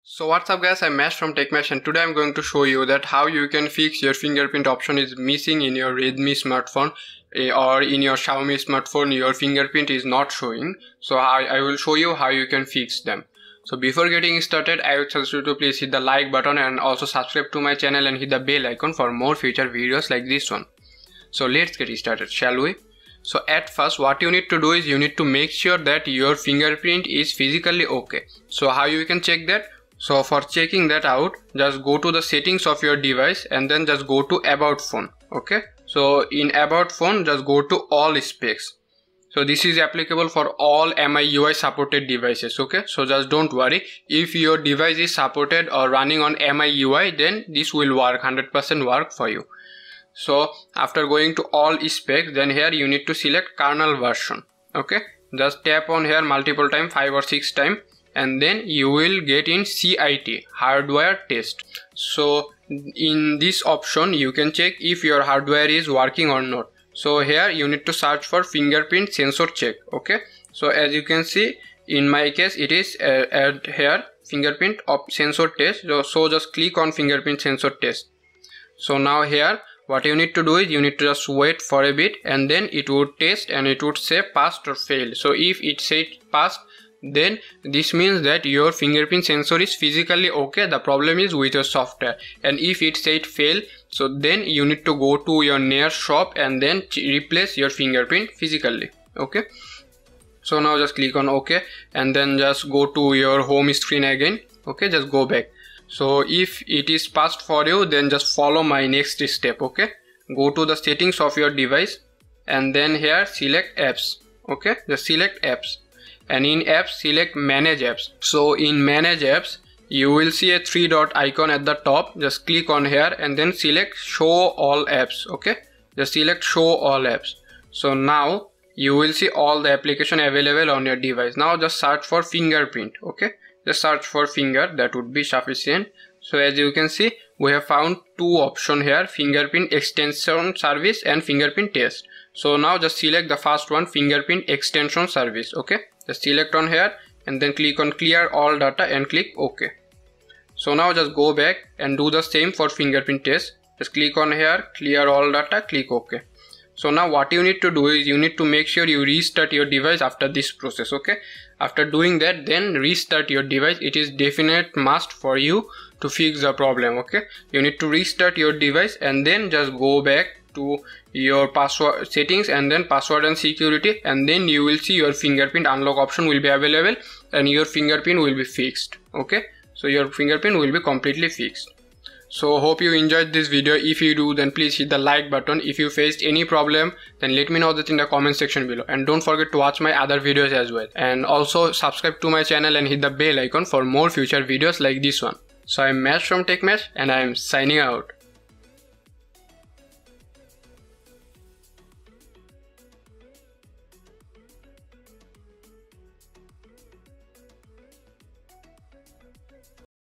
So what's up guys, I'm Mesh from TechMesh and today I'm going to show you that how you can fix your fingerprint option is missing in your Redmi smartphone or in your Xiaomi smartphone. Your fingerprint is not showing. So I will show you how you can fix them. So before getting started, I would suggest you to please hit the like button and also subscribe to my channel and hit the bell icon for more future videos like this one. So let's get started, shall we? So at first what you need to do is you need to make sure that your fingerprint is physically okay. So how you can check that? So for checking that out, just go to the settings of your device and then just go to about phone. Okay, so in about phone just go to all specs. So this is applicable for all MIUI supported devices. Okay, so just don't worry, if your device is supported or running on MIUI, then this will work, 100% work for you. So after going to all specs, then here you need to select kernel version. Okay, just tap on here multiple times, 5 or 6 times, and then you will get in CIT, hardware test. So in this option you can check if your hardware is working or not. So here you need to search for fingerprint sensor check. Okay, so as you can see in my case it is at here fingerprint sensor test. So just click on fingerprint sensor test. So now here what you need to do is you need to just wait for a bit and then it would test and it would say passed or failed. So if it said passed, then this means that your fingerprint sensor is physically okay, the problem is with your software. And if it said fail, so then you need to go to your nearest shop and then replace your fingerprint physically. Okay, so now just click on OK and then just go to your home screen again. Okay, just go back. So if it is passed for you, then just follow my next step. Okay, go to the settings of your device and then here select apps. Okay, just select apps. And in apps select manage apps. So in manage apps you will see a 3 dot icon at the top. Just click on here and then select show all apps. Okay, just select show all apps. So now you will see all the application available on your device. Now just search for fingerprint. Okay, just search for finger, that would be sufficient. So as you can see we have found two options here, fingerprint extension service and fingerprint test. So now just select the first one, fingerprint extension service. Okay, just select on here and then click on clear all data and click OK. So now just go back and do the same for fingerprint test. Just click on here, clear all data, click OK. So now what you need to do is you need to make sure you restart your device after this process. Okay, after doing that then restart your device. It is definite must for you to fix the problem. Okay, you need to restart your device and then just go back to your password settings and then password and security, and then you will see your fingerprint unlock option will be available and your fingerprint will be fixed. Okay, so your fingerprint will be completely fixed. So hope you enjoyed this video. If you do, then please hit the like button. If you faced any problem, then let me know that in the comment section below, and don't forget to watch my other videos as well, and also subscribe to my channel and hit the bell icon for more future videos like this one. So I'm Mesh from TechMesh and I'm signing out.